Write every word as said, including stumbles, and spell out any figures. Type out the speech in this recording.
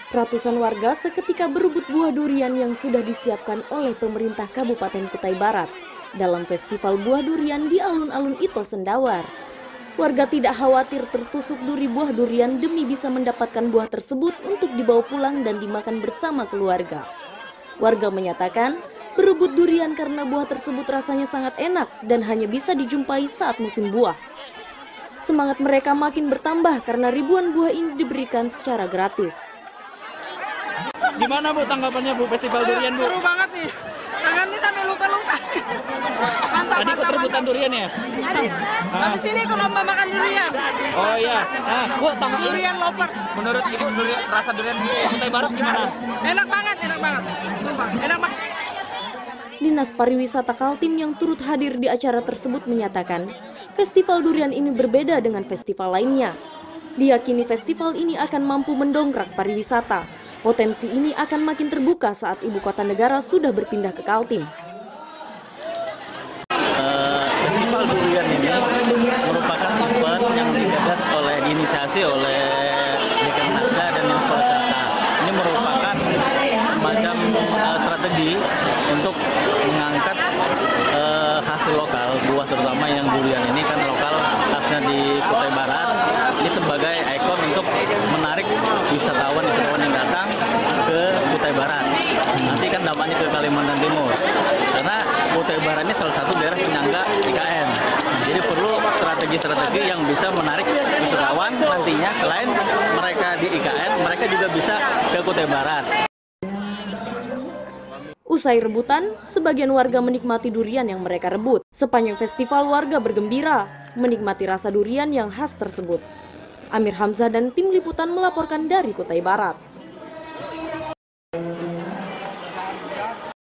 Ratusan warga seketika berebut buah durian yang sudah disiapkan oleh pemerintah Kabupaten Kutai Barat dalam festival buah durian di alun-alun Ito Sendawar. Warga tidak khawatir tertusuk duri buah durian demi bisa mendapatkan buah tersebut untuk dibawa pulang dan dimakan bersama keluarga. Warga menyatakan berebut durian karena buah tersebut rasanya sangat enak dan hanya bisa dijumpai saat musim buah. Semangat mereka makin bertambah karena ribuan buah ini diberikan secara gratis. Gimana Bu tanggapannya Bu festival durian Bu? Seru banget nih, tangan ini sampai luka-luka. Mantap, Tadi ikut rebutan durian ya? Habis ini ke lomba makan durian. Oh iya, nah Bu tanggapan Durian lovers. menurut Ibu durian, rasa durian Kutai Barat gimana? Enak banget, enak banget. Sumpah, enak banget. Dinas Pariwisata Kaltim yang turut hadir di acara tersebut menyatakan, festival durian ini berbeda dengan festival lainnya. Diyakini festival ini akan mampu mendongkrak pariwisata. Potensi ini akan makin terbuka saat ibu kota negara sudah berpindah ke Kaltim. Uh, festival durian ini merupakan event yang digagas oleh diinisiasi oleh Dikernasda dan Dinas Pariwisata. Ini merupakan semacam uh, strategi untuk mengangkat uh, hasil lokal buah, terutama yang durian ini kan lokal khasnya di Kutai Barat. Ini sebagai ikon untuk menarik wisatawan-wisatawan yang datang ke Kutai Barat. Nanti kan dampaknya ke Kalimantan Timur. Karena Kutai Barat ini salah satu daerah penyangga I K N. Jadi perlu strategi-strategi yang bisa menarik wisatawan nantinya, selain mereka di I K N, mereka juga bisa ke Kutai Barat. Usai rebutan, sebagian warga menikmati durian yang mereka rebut. Sepanjang festival warga bergembira menikmati rasa durian yang khas tersebut. Amir Hamzah dan tim liputan melaporkan dari Kutai Barat.